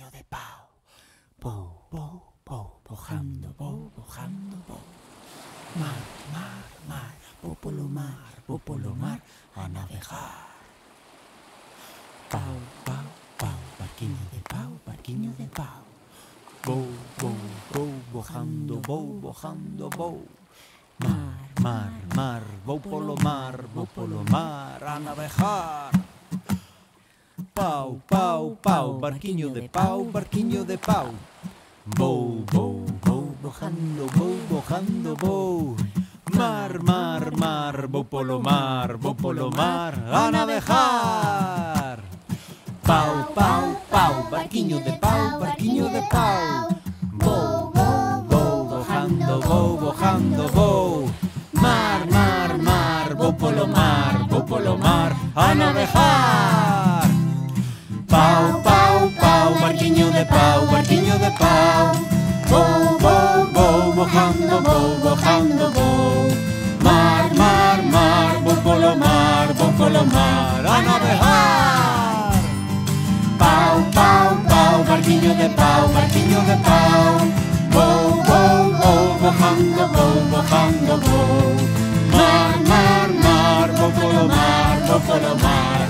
barquinho de pau. Pou, pou, pou, bojando, pou. Mar, mar, mar, vou polo mar a navegar. Pau, pau, pau, barquinho de pau. Vou, vou, vou, bojando, vou. Mar, mar, mar, vou polo mar a navegar. Pau, pau, pau, barquinho de pau. Vou, vou, vou, bojando, vou. Mar, mar, mar, vou polo mar a navegar. Pau, pau, pau, barquinho de pau. Vou, vou, vou, bojando, vou. Mar, mar, mar, vou polo mar a navegar. Pau, pau, pau, barquinho de pau. Vou, vou, vou, bojando, vou. Mar, mar, mar, vou polo mar a navegar. Pau, pau, pau, barquinho de pau. Vou, vou, vou, bojando, vou. Mar, mar, mar, vou polo mar